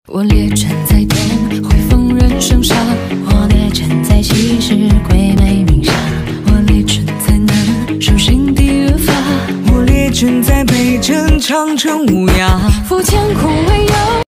我列阵在天，会逢人生杀；我列阵在西，是鬼魅明杀；我列阵在南，手心底越发； 我列阵在北，阵长城无涯。 夫千苦为友。